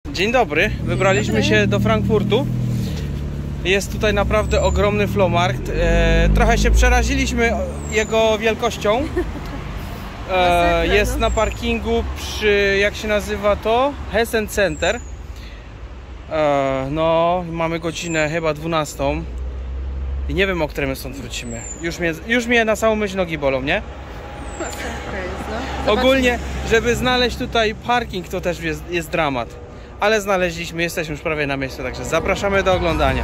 Dzień dobry, wybraliśmy się do Frankfurtu. Jest tutaj naprawdę ogromny Flohmarkt. Trochę się przeraziliśmy jego wielkością. Jest na parkingu przy, jak się nazywa to? Hessen Center. No, mamy godzinę chyba 12. I nie wiem, o której my stąd wrócimy. Już mnie na samą myśl nogi bolą, nie? Ogólnie, żeby znaleźć tutaj parking, to też jest dramat. Ale znaleźliśmy, jesteśmy już prawie na miejscu, także zapraszamy do oglądania.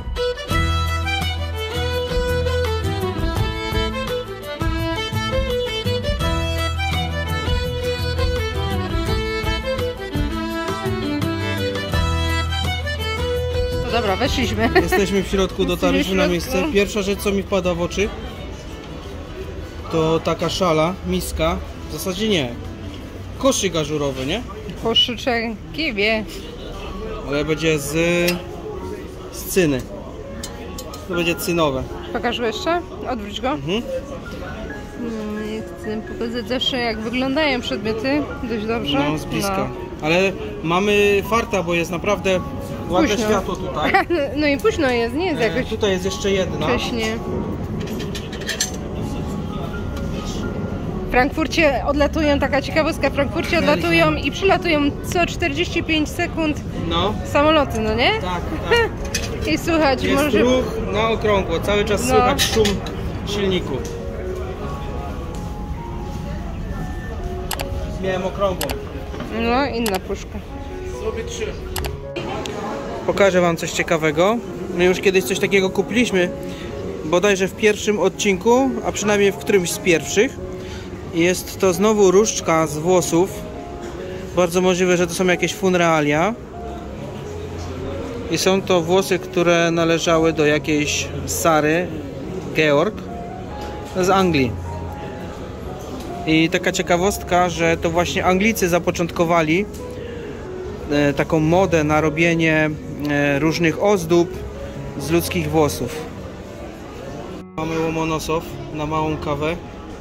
No dobra, weszliśmy. Jesteśmy w środku, dotarliśmy na miejsce. Pierwsza rzecz, co mi wpada w oczy, to taka szala, miska. W zasadzie nie. Koszyk ażurowy, nie? Koszyczek kiwie. Ale będzie z cyny. To będzie cynowe. Pokażę jeszcze? Odwróć go. Chcę pokazać zawsze, jak wyglądają przedmioty. Dość dobrze. No, z bliska. No. Ale mamy farta, bo jest naprawdę ładne światło tutaj. No i późno jest, nie jest jakoś... Tutaj jest jeszcze jedna. Wcześnie. W Frankfurcie odlatują, taka ciekawostka, w Frankfurcie odlatują i przylatują co 45 sekund samoloty, no nie? Tak. I słuchać jest może... ruch na okrągło, cały czas słychać szum silniku. Miałem okrągłą. No, inna puszka. Zrobię 3. Pokażę wam coś ciekawego. My już kiedyś coś takiego kupiliśmy, bodajże w pierwszym odcinku, a przynajmniej w którymś z pierwszych. Jest to znowu różdżka z włosów. Bardzo możliwe, że to są jakieś funrealia. I są to włosy, które należały do jakiejś Sary Georg z Anglii. I taka ciekawostka, że to właśnie Anglicy zapoczątkowali taką modę na robienie różnych ozdób z ludzkich włosów. Mamy Łomonosow na małą kawę.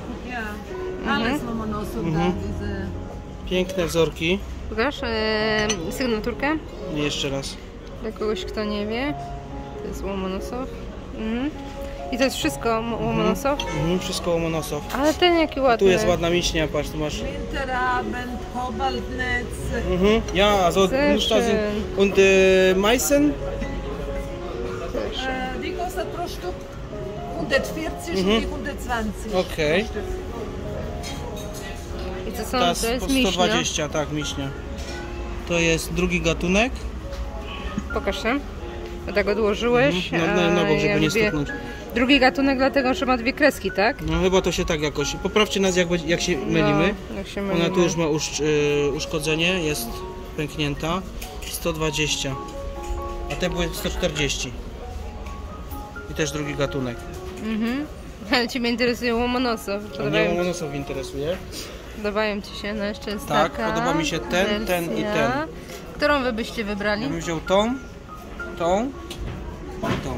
Piękne wzorki. Pokaż sygnaturkę. Jeszcze raz. Dla kogoś, kto nie wie. To jest Łomonosow. I to jest wszystko Łomonosow? Wszystko Łomonosow. Ale ten jaki ładny. Tu jest ładna miśnia, patrz, tu masz. Winterabend, Kobaltnetz. Ja, also Nussstasen und Meissen. Die kostet pro Stück 140 und die 120. Okej. I co są? To jest po 120, tak, miśnia. To jest drugi gatunek. Pokaż się. Tak odłożyłeś. No, bo żeby nie stuknąć. Drugi gatunek dlatego, że ma dwie kreski, tak? No chyba to się tak jakoś. Poprawcie nas, jak się mylimy. Jak się mylimy. Ona tu już ma uszkodzenie, jest pęknięta. 120. A te były 140. I też drugi gatunek. Ale Ciebie interesuje Łomonosow. Mnie Łomonosow interesuje. Podobają Ci się, no jeszcze jest tak, taka podoba mi się ten i ten. Którą Wy byście wybrali? Ja bym wziął tą i tą.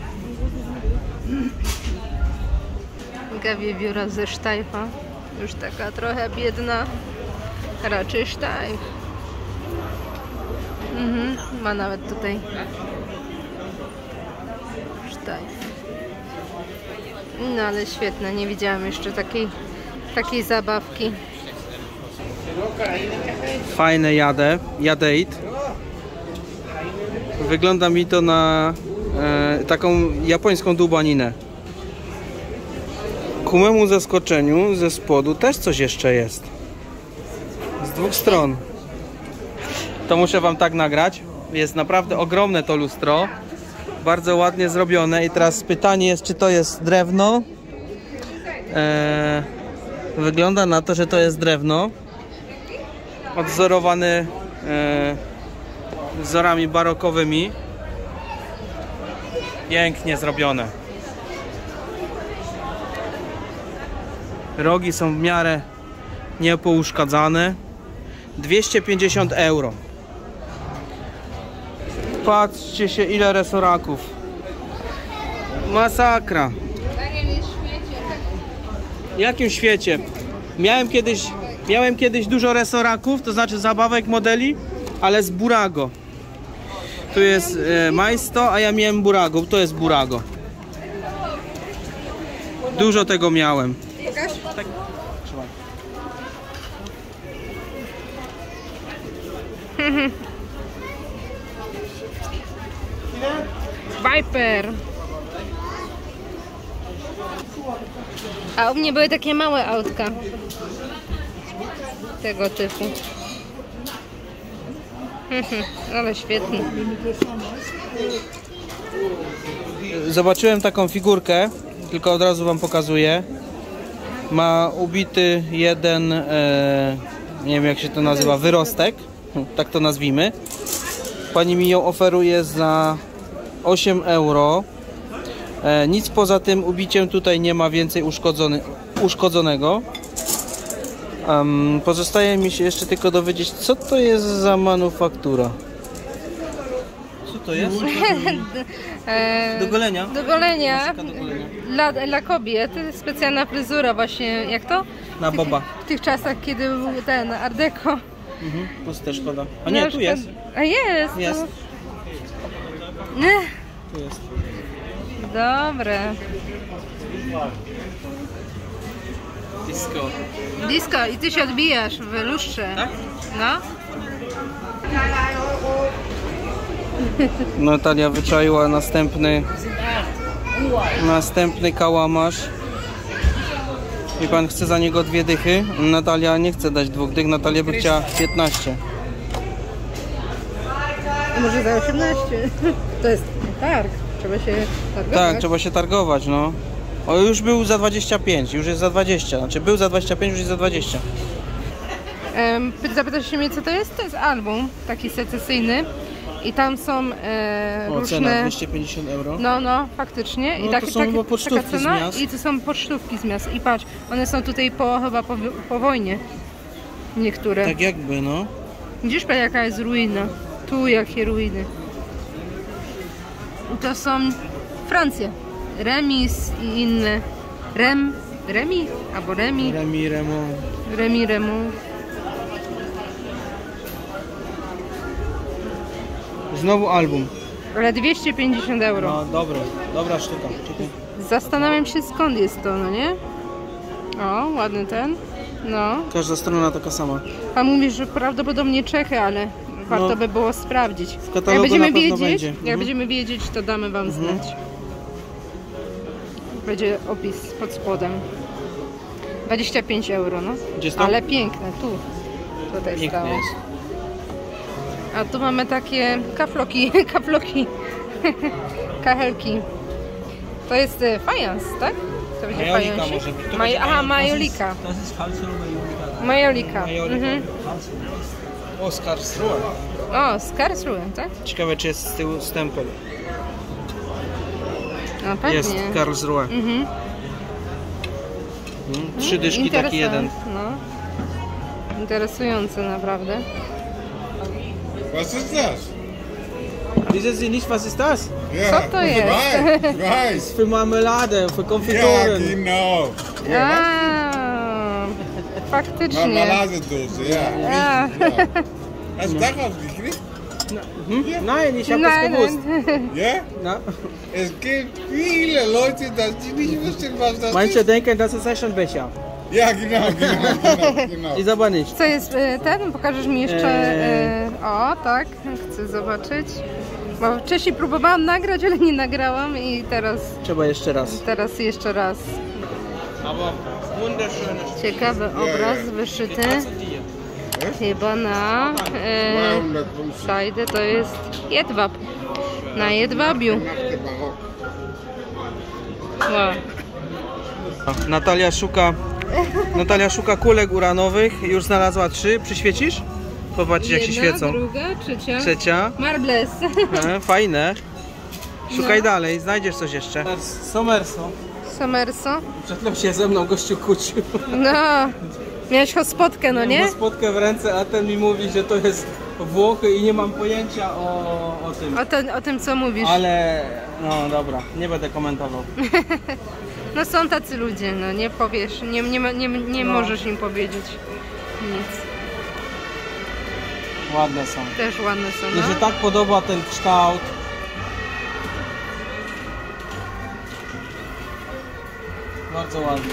Gawie biura ze Sztajfa. Już taka trochę biedna. Raczej Sztajf. Ma nawet tutaj Sztajf. No ale świetne, nie widziałam jeszcze takiej zabawki. Fajne jadeit. Wygląda mi to na taką japońską dłubaninę. Ku memu zaskoczeniu ze spodu też coś jeszcze jest. Z dwóch stron. To muszę wam tak nagrać. Jest naprawdę ogromne to lustro. Bardzo ładnie zrobione. I teraz pytanie jest, czy to jest drewno. Wygląda na to, że to jest drewno. Odwzorowany wzorami barokowymi. Pięknie zrobione. Rogi są w miarę niepouszkadzane. 250 €. Patrzcie się, ile resoraków. Masakra. W jakim świecie? Miałem kiedyś dużo resoraków, to znaczy zabawek, modeli, ale z burago. Tu jest majsto, a ja miałem burago. To jest burago. Dużo tego miałem. Pokaż. Tak. Trzymaj. Viper. A u mnie były takie małe autka. Tego typu. Ale świetnie. Zobaczyłem taką figurkę, tylko od razu wam pokazuję. Ma ubity jeden, nie wiem jak się to nazywa, wyrostek, tak to nazwijmy. Pani mi ją oferuje za 8 euro. Nic poza tym ubiciem tutaj nie ma więcej uszkodzonego. Pozostaje mi się jeszcze tylko dowiedzieć, co to jest za manufaktura. Co to jest? Do golenia. Do golenia. Maska do golenia. Dla kobiet. Specjalna fryzura właśnie, jak to? Na boba. W tych czasach, kiedy był ten Art Deco. Tu też szkoda. A nie, tu jest. A jest. Jest. Nie. Tu jest. Dobre. Disco. Disco i ty się odbijasz w lustrze. Tak? No. Natalia wyczaiła następny kałamarz. I pan chce za niego 2 dychy. Natalia nie chce dać 2 dych, Natalia by chciała 15. Może za 18. To jest targ. Trzeba się targować. Tak, trzeba się targować, no. O, już był za 25, już jest za 20. Znaczy był za 25, już jest za 20. Zapytasz się mnie, co to jest? To jest album taki secesyjny. I tam są różne... Cena 250 euro. No, faktycznie. No, I to są chyba pocztówki taka cena, z miast. I to są pocztówki z miast. I patrz, one są tutaj chyba po wojnie. Niektóre. Tak jakby, no. Widzisz, jaka jest ruina? Tu jakie ruiny. I to są Francja. Remis i inne. Remi? Albo Remi. Remi. Znowu album. Ale 250 euro. No, dobra sztuka. Czekaj. Zastanawiam się, skąd jest to, no nie? O, ładny ten. No. Każda strona taka sama. Pan mówi, że prawdopodobnie Czechy, ale warto by było sprawdzić. W katalogu na pewno będzie. Jak będziemy wiedzieć, to damy wam znać. Będzie opis pod spodem. 25 euro, no. Gdzie jest to? Ale piękne, tutaj Pięknie stało. jest. A tu mamy takie kafloki, kachelki. To jest fajans, tak? To będzie Majolika fajansik? może być. To będzie Aha, majolika. Majolika. Mhm. O, z Karlsruhe. O, z Karlsruhe, tak? Ciekawe, czy jest z tyłu stempel. No pewnie. Jest Karlsruhe. Mhm. 3 dyszki, taki jeden. No. Interesujące naprawdę. Was ist das? Widzę Sie nicht, was ist das? Ja, Co to jest? Weiß. Für Marmelade, für Ja, Konfituren. genau. A, faktycznie. Marmeladendose, ja. A. Richtig, ja. Hast du darauf gekriegt? Nein, ich habe das gewusst. Ja? Na? Es gibt viele Leute, dass die nicht wissen, was das Manche ist. denken, das ist Aschenbecher. Ja, genau. Ist aber nicht. Co jest ten? Pokażesz mi jeszcze... o, tak. Chcę zobaczyć. Bo wcześniej próbowałam nagrać, ale nie nagrałam i teraz Trzeba jeszcze raz. jeszcze raz. Aber wunderschöne Ciekawy obraz wyszyty. Chyba na 250. szajdę, to jest jedwab. Na jedwabiu. Wow. Natalia szuka kulek uranowych. Już znalazła 3. Przyświecisz? Popatrzcie, jak się świecą. Druga, Trzecia. Marbles. Fajne. Szukaj dalej, znajdziesz coś jeszcze. Somerso. Somerso. Przed chwilą się ze mną gościu kłócił. No. Miałeś spotkę, no nie? Mam spotkę w ręce, a ten mi mówi, że to jest Włochy i nie mam pojęcia o tym. O tym, co mówisz. Ale, no dobra, nie będę komentował. No są tacy ludzie, no nie powiesz, nie możesz im powiedzieć nic. Ładne są. Też ładne są, Mi się no. tak podoba ten kształt. Bardzo ładny.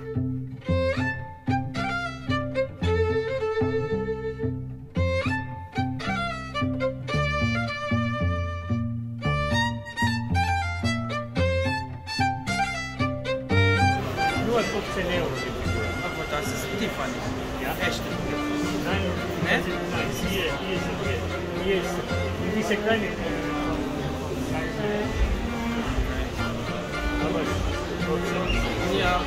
Nur 15 Euro die Figur. Aber das ist Tiffany. Ja? Echt. Nein, Ne? nein, hier ist diese kleine. Aber trotzdem. Ja.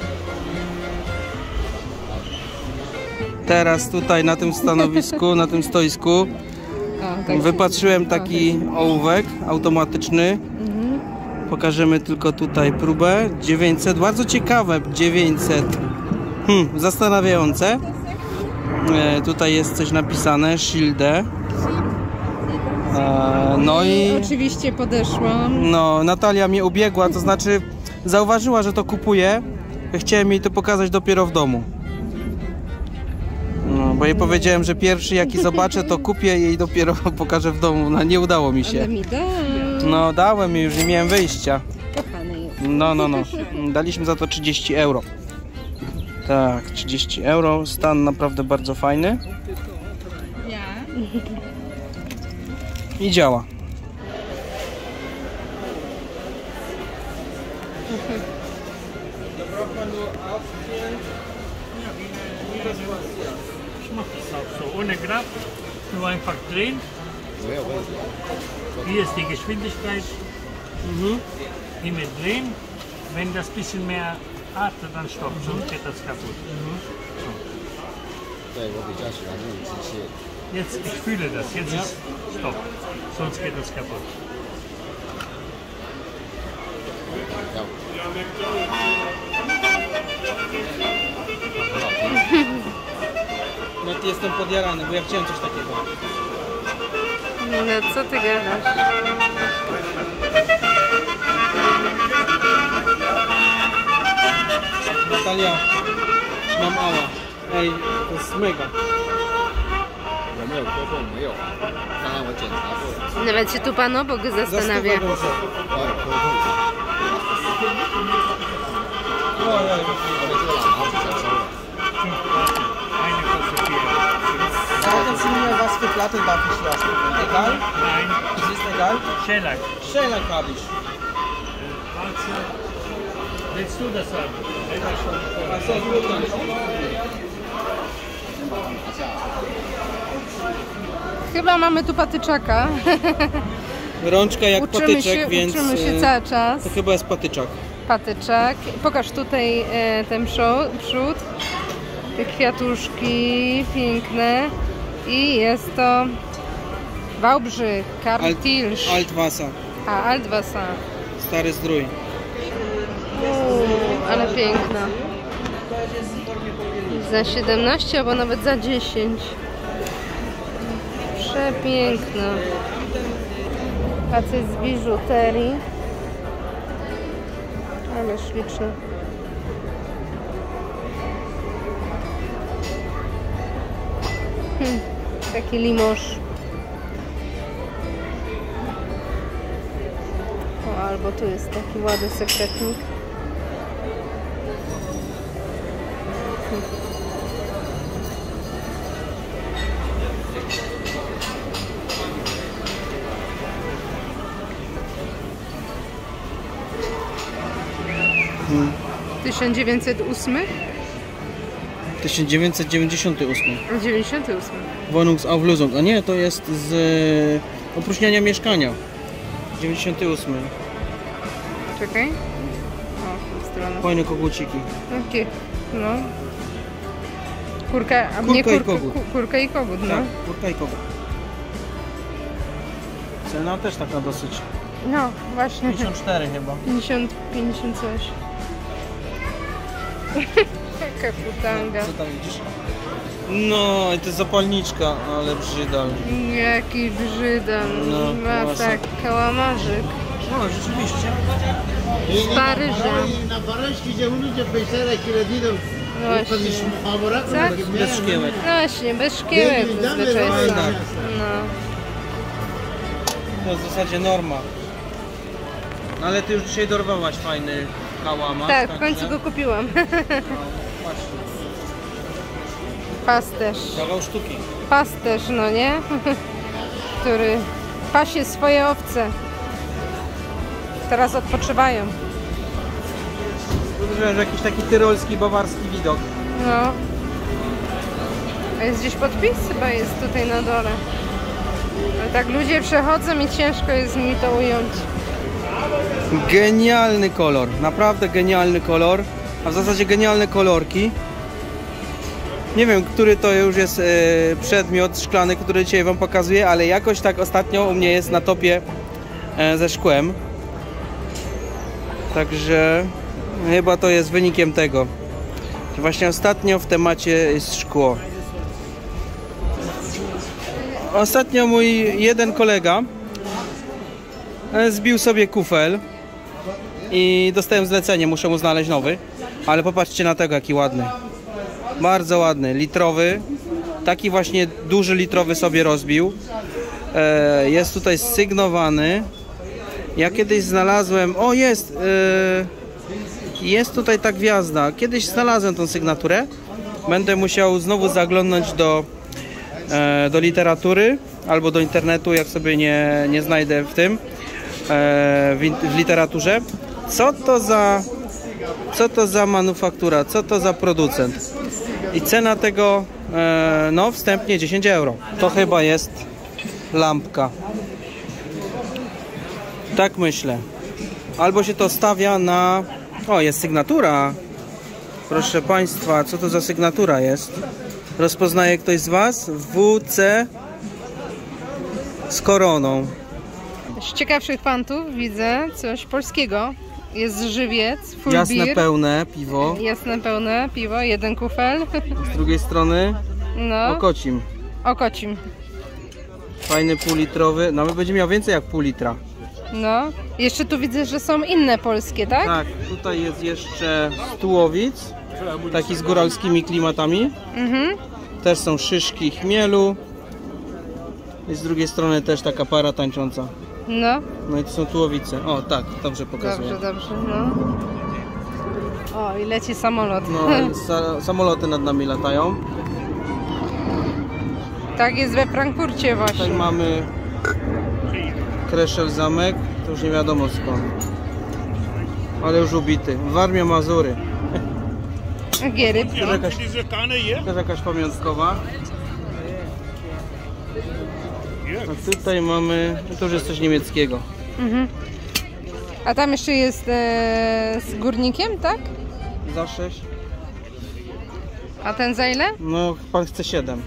Teraz tutaj na tym stanowisku, na tym stoisku O, tak. wypatrzyłem taki ołówek automatyczny. Pokażemy tylko tutaj próbę. 900, bardzo ciekawe 900. Zastanawiające. Tutaj jest coś napisane, Schilde. No i Oczywiście podeszłam. no, Natalia mnie ubiegła, to znaczy zauważyła, że to kupuję. Chciałem jej to pokazać dopiero w domu. No, bo jej powiedziałem, że pierwszy jaki zobaczę, to kupię i jej dopiero pokażę w domu. No, nie udało mi Ale się. mi da. No, dałem jej już, nie miałem wyjścia. Kochany jest. No. Daliśmy za to 30 euro. Tak, 30 euro. Stan naprawdę bardzo fajny. I działa. Ich mache das auch so. Ohne Grab, nur einfach drehen. Hier ist die Geschwindigkeit. Immer drehen. Wenn das bisschen mehr atmet, dann stoppt, sonst geht das kaputt. Jetzt, ich fühle das. Jetzt ist Stopp. Sonst geht das kaputt. No jestem podjarany, bo ja chciałem coś takiego. No co ty gadasz? Natalia, mam ała. Ej, to jest mega. 有没有沟通？没有啊，刚刚我检查过了， Nawet się tu Pan obok zastanawia. Za 100 我有沟通一下。 Ojej. 我们这个老毛子想收了。 Eine kostet 4 Euro. Sagen Sie mir, was für Platten darf ich lassen? Egal? Nein, Es ist egal? Schellack. Schellack habe ich. Walze. Willst du das haben? Selber schon. Achso, gut dann. Chyba mamy tu patyczaka. Rączka jak patyczek, więc uczymy się cały czas. to chyba jest patyczak. Patyczak. Pokaż tutaj ten przód. Te kwiatuszki piękne. I jest to Wałbrzych, Kartilsz. Altwasser. A, Altwasser. Stary zdrój. Ale piękna. Za 17 albo nawet za 10. Przepiękna. Facet z biżuterii. Ale śliczna. Taki limosz. O, albo tu jest taki ładny sekretnik. Hmm. 1908? 1998. 98. Wohnungsauflösung. A nie, to jest z opróżniania mieszkania. 98. Czekaj. O, w tą stronę. Fajne koguciki. Takie, no. Kurka, a Kurka nie i kurka, kogut. kurka i kogut, no. Tak, kurka i kogut. Cena też taka dosyć. No, właśnie. 54 chyba. 50 coś. Jaka kutanga. Co tam widzisz? No, i to jest zapalniczka, ale brzydal. Jaki brzydal. No, Ma właśnie. tak kałamarzyk. No, rzeczywiście. Z Paryża. Na Paryżki, gdzie ludzie pensare que le dieron No właśnie. Co? Bez szkiełek. No właśnie, bez szkiełek zazwyczaj są. Tak. No. To w zasadzie norma. No ale ty już dzisiaj dorwałaś fajny kałamarz. Tak, w końcu go kupiłam. Właśnie. Pasterz. Kawał sztuki. Pasterz, no nie? Który pasie swoje owce. Teraz odpoczywają. Że jakiś taki tyrolski, bawarski widok. No. A jest gdzieś podpis? Chyba jest tutaj na dole. Ale tak ludzie przechodzą i ciężko jest mi to ująć. Genialny kolor, naprawdę genialny kolor, a w zasadzie genialne kolorki. Nie wiem, który to już jest przedmiot szklany, który dzisiaj wam pokazuję, ale jakoś tak ostatnio u mnie jest na topie ze szkłem. Także chyba to jest wynikiem tego, że właśnie ostatnio w temacie jest szkło. Ostatnio mój jeden kolega zbił sobie kufel i dostałem zlecenie, muszę mu znaleźć nowy. Ale popatrzcie na tego, jaki ładny. Bardzo ładny, litrowy. Taki właśnie duży litrowy sobie rozbił. Jest tutaj sygnowany. Ja kiedyś znalazłem... O, jest! Jest tutaj ta gwiazda. Kiedyś znalazłem tą sygnaturę. Będę musiał znowu zaglądnąć do literatury albo do internetu, jak sobie nie znajdę w tym. W literaturze. Co to za manufaktura, co to za producent? I cena tego, no wstępnie 10 euro. To chyba jest lampka. Tak myślę. Albo się to stawia na... O, jest sygnatura. Proszę Państwa, co to za sygnatura jest? Rozpoznaje ktoś z Was? WC z koroną. Z ciekawszych fantów widzę coś polskiego. Jest żywiec, full Jasne, beer. pełne piwo. Jasne, pełne piwo, jeden kufel. Z drugiej strony No, okocim. okocim. Fajny półlitrowy. No, będzie miał więcej jak pół litra. No, jeszcze tu widzę, że są inne polskie, tak? Tak, tutaj jest jeszcze Tułowic, taki z góralskimi klimatami. Mhm. Też są szyszki chmielu. I z drugiej strony też taka para tańcząca. No, No i to są Tułowice. O, tak, dobrze pokazuję. dobrze, dobrze, no. O, i leci samolot. No, samoloty nad nami latają. Tak jest we Frankfurcie Tutaj właśnie. mamy Kreszel Zamek, to już nie wiadomo skąd. Ale już ubity. Warmia Mazury. Giery. Też jakaś pamiątkowa. A tutaj mamy, to już jest coś niemieckiego. Mhm. A tam jeszcze jest z górnikiem, tak? Za 6. A ten za ile? No, pan chce 7.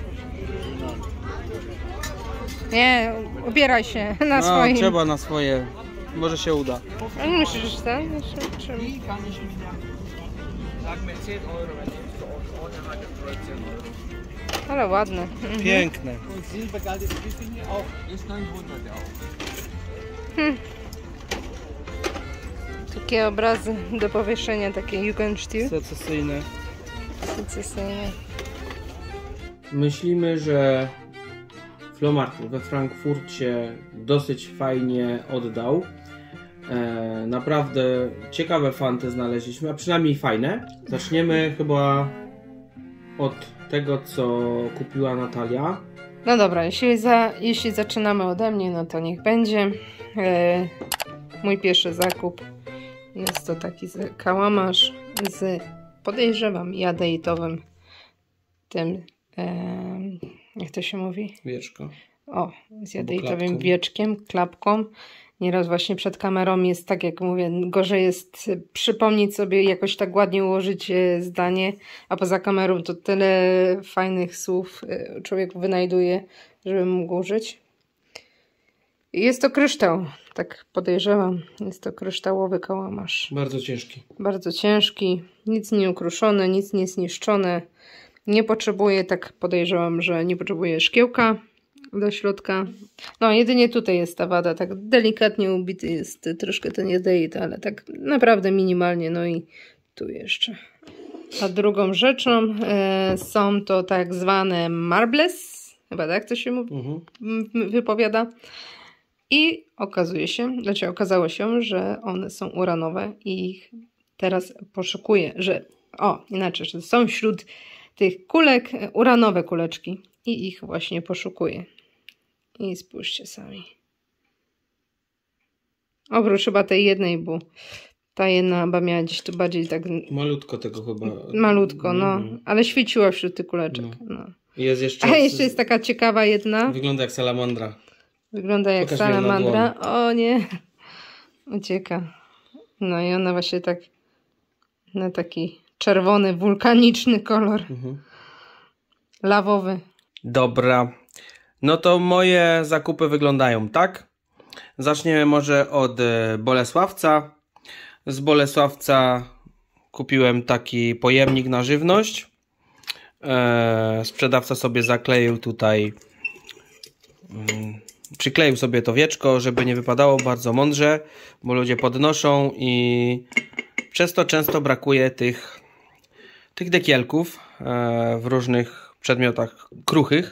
Nie, ubieraj się na No, swoim. trzeba na swoje. Może się uda. A nie musisz ten? Ale ładne. Mhm. Piękne. Takie obrazy do powieszenia, takie Jugendstil. Secesyjne. Secesyjne. Myślimy, że Flohmarkt we Frankfurcie dosyć fajnie oddał. Naprawdę ciekawe fanty znaleźliśmy, a przynajmniej fajne. Zaczniemy chyba od tego, co kupiła Natalia. No dobra, jeśli zaczynamy ode mnie, no to niech będzie. Mój pierwszy zakup jest to taki kałamarz z, podejrzewam, jadeitowym tym, jak to się mówi? Wieczko. O, z jadeitowym klapką. wieczkiem, klapką. Nieraz właśnie przed kamerą jest tak, jak mówię, gorzej jest przypomnieć sobie, jakoś tak ładnie ułożyć zdanie, a poza kamerą to tyle fajnych słów człowiek wynajduje, żeby mógł użyć. Jest to kryształ, tak podejrzewam. Jest to kryształowy kałamarz. Bardzo ciężki. Bardzo ciężki, nic nie ukruszone, nic nie zniszczone. Nie potrzebuje, tak podejrzewam, że nie potrzebuje szkiełka do środka. No, jedynie tutaj jest ta wada, tak delikatnie ubity jest troszkę ten jadeit, ale tak naprawdę minimalnie. No i tu jeszcze. A drugą rzeczą są to tak zwane marbles, chyba tak to się wypowiada. I okazało się, że one są uranowe i ich teraz poszukuję, że są wśród tych kulek uranowe kuleczki i ich właśnie poszukuję. I spójrzcie sami. Oprócz chyba tej jednej, bo ta jedna chyba miała gdzieś tu bardziej tak... Malutko tego chyba. Malutko, no. Ale świeciła wśród tych kuleczek. No. Jest jeszcze... A jeszcze jest taka ciekawa jedna. Wygląda jak salamandra. Wygląda jak salamandra. O nie. Ucieka. No i ona właśnie tak na taki czerwony, wulkaniczny kolor. Lawowy. Dobra. No to moje zakupy wyglądają tak. Zaczniemy może od Bolesławca. Z Bolesławca kupiłem taki pojemnik na żywność. Sprzedawca sobie zakleił tutaj, przykleił sobie to wieczko, żeby nie wypadało, bardzo mądrze, bo ludzie podnoszą i przez to często brakuje tych dekielków w różnych przedmiotach kruchych.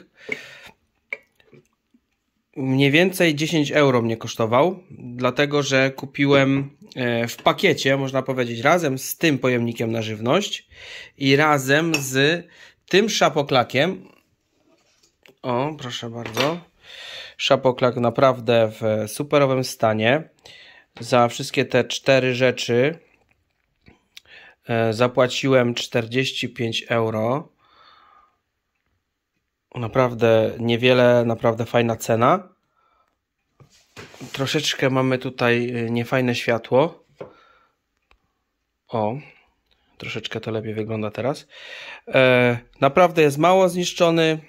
Mniej więcej 10 euro mnie kosztował, dlatego że kupiłem w pakiecie, można powiedzieć, razem z tym pojemnikiem na żywność i razem z tym szapoklakiem. O, proszę bardzo. Szapoklak naprawdę w superowym stanie. Za wszystkie te 4 rzeczy zapłaciłem 45 euro. Naprawdę niewiele, naprawdę fajna cena. Troszeczkę mamy tutaj niefajne światło. O, troszeczkę to lepiej wygląda teraz. Naprawdę jest mało zniszczony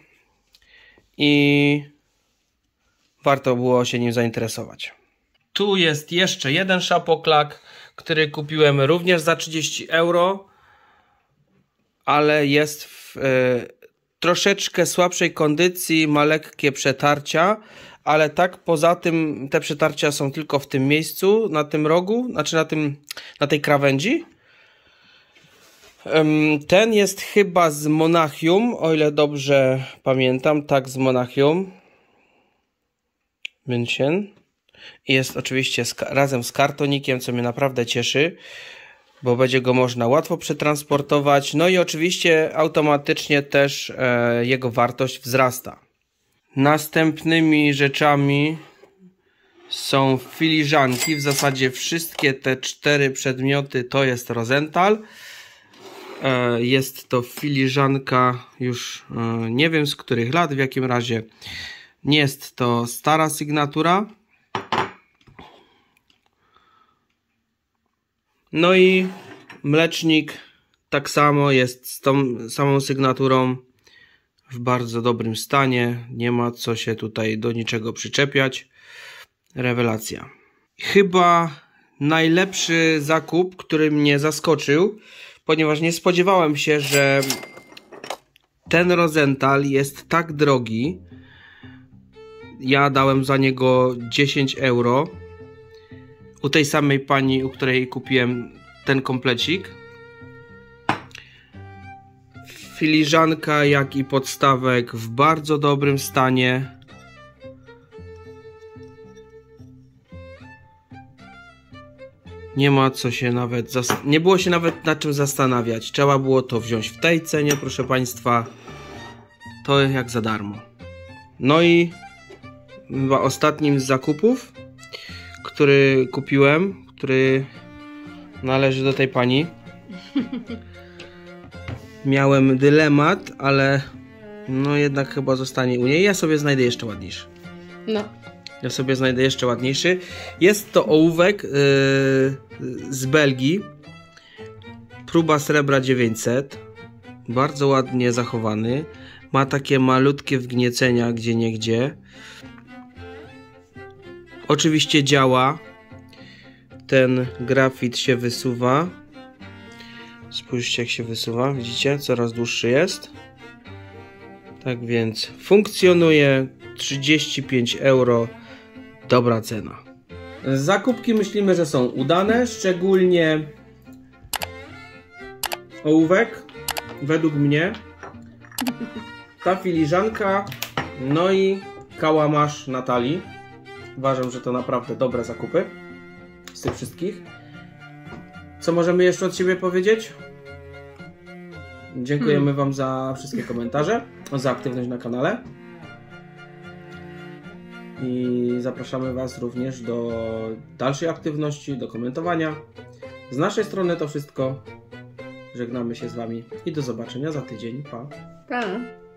i warto było się nim zainteresować. Tu jest jeszcze jeden szapoklak, który kupiłem również za 30 euro, ale jest w troszeczkę słabszej kondycji, ma lekkie przetarcia, ale tak poza tym te przetarcia są tylko w tym miejscu, na tym rogu, znaczy na tej krawędzi. Ten jest chyba z Monachium, o ile dobrze pamiętam, tak, z Monachium. München. I jest oczywiście razem z kartonikiem, co mnie naprawdę cieszy, bo będzie go można łatwo przetransportować. No i oczywiście automatycznie też jego wartość wzrasta. Następnymi rzeczami są filiżanki. W zasadzie wszystkie te 4 przedmioty to jest Rosenthal. Jest to filiżanka już nie wiem z których lat, w jakim razie nie jest to stara sygnatura. No i mlecznik tak samo jest z tą samą sygnaturą w bardzo dobrym stanie. Nie ma co się tutaj do niczego przyczepiać. Rewelacja. Chyba najlepszy zakup, który mnie zaskoczył, ponieważ nie spodziewałem się, że ten Rosenthal jest tak drogi. Ja dałem za niego 10 euro. U tej samej pani, u której kupiłem ten komplecik. Filiżanka, jak i podstawek w bardzo dobrym stanie. Nie ma co się nawet... Nie było się nawet nad czym zastanawiać. Trzeba było to wziąć w tej cenie, proszę Państwa. To jak za darmo. No i chyba ostatnim z zakupów, który kupiłem, który należy do tej pani. Miałem dylemat, ale no jednak chyba zostanie u niej. Ja sobie znajdę jeszcze ładniejszy. No. Ja sobie znajdę jeszcze ładniejszy. Jest to ołówek z Belgii. Próba srebra 900. Bardzo ładnie zachowany. Ma takie malutkie wgniecenia gdzieniegdzie. Oczywiście działa. Ten grafit się wysuwa. Spójrzcie, jak się wysuwa. Widzicie? Coraz dłuższy jest. Tak więc funkcjonuje. 35 euro. Dobra cena. Zakupki myślimy, że są udane. Szczególnie ołówek, według mnie, ta filiżanka, no i kałamarz Natalii. Uważam, że to naprawdę dobre zakupy z tych wszystkich. Co możemy jeszcze od siebie powiedzieć? Dziękujemy Wam za wszystkie komentarze, za aktywność na kanale. I zapraszamy Was również do dalszej aktywności, do komentowania. Z naszej strony to wszystko. Żegnamy się z Wami i do zobaczenia za tydzień. Pa! Pa!